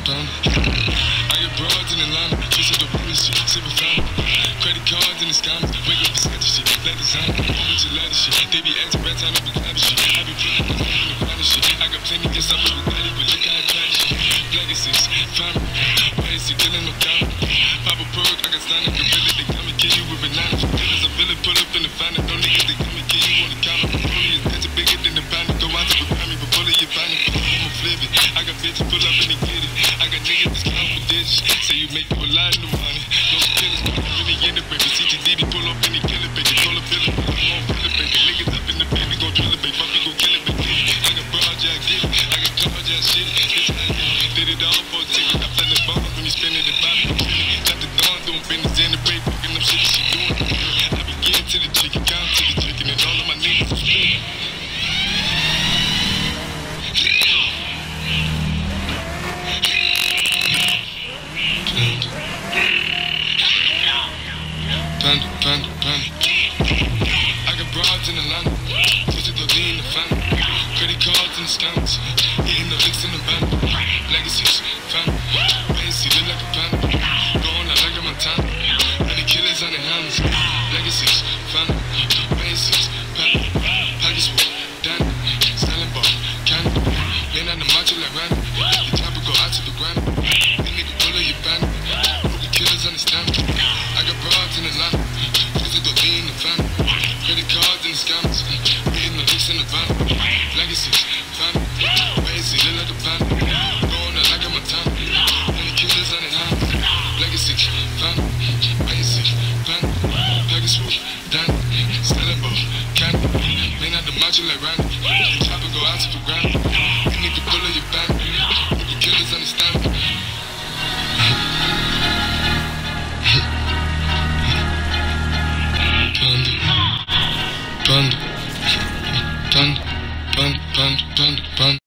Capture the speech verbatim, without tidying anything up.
pound. I get broads in Atlanta, twist the police shit, sipping fountain. Credit cards in the scammers, wake up beside the shit, let design, over to leather shit. They be acting red time, I be clapping shit. I be putting this in the planet shit. I got plenty of stuff with Bugatti, but look how I try shit. Legacies, family, why is he killing no count? Pop a perk, I got signed up, gorilla, they come and kill you with bananas. Feelings, I feel it, pull up in the finest, no niggas, they come and kill you on the counter. Only is that's bigger than the pound, go out to the Grammy, but pull it, you find it, I'ma flip it. I got bitches pull up and they get it. I got niggas that's count for digits, say you make you a lot of money. No killers, pull up in the end of baby, C T D, pull up in the killer, baby, call a bill, pull up on filler, baby. Niggas up in the baby, gon' drill it, baby, fuck, we gon' kill it, baby. I got broad, yeah, I get it. I got cards, yeah, shit. This how I get it. Did it all for a ticket. I play the ball when you spinning the body, you kill it. Got the dawn doing business in the break, fucking up shit that she doing. I be getting to the chicken, count to the chicken, and all of my niggas are spinning. Panda, panda.